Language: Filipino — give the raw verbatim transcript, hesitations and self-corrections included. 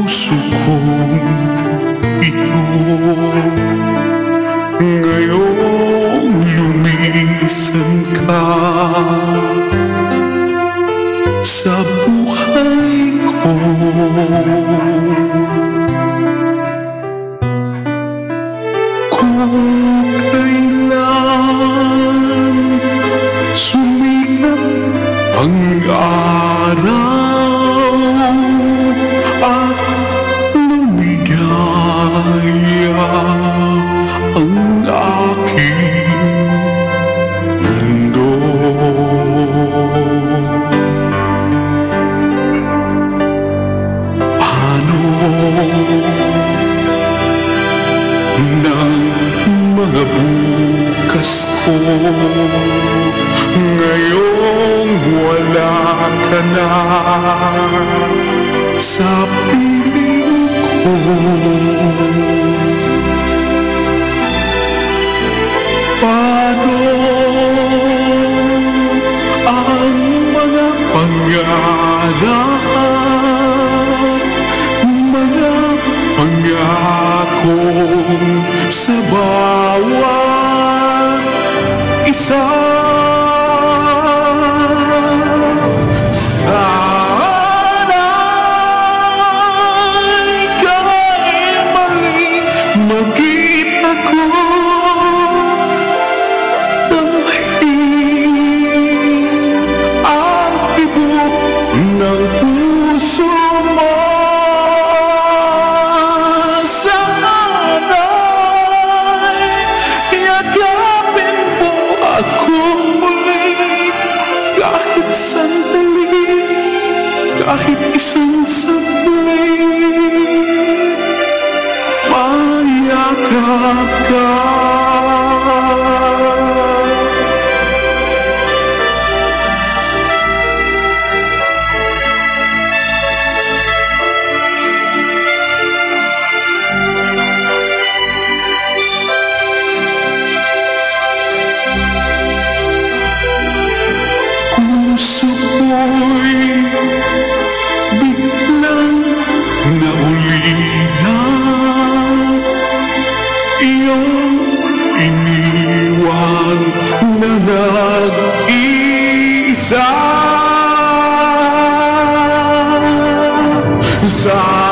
puso kong ito. Ngayong lumisan ka sa buhay ko, kung kailan sumikat ang araw at lumigaya ang aking mundo. Paano ng mga bukas ko ngayong wala ka na sa piling ko? Paano ang mga pangarap, mga pangakong sa bawat isa? Sana'y kahit maling makita ko ang tibok ng puso mo. Sana'y yakapin mo ako muli, kahit sandali, kahit isang sandali, mayakap ka. Puso ko'y biglang naulilan, iyong iniwan na nag-iisa.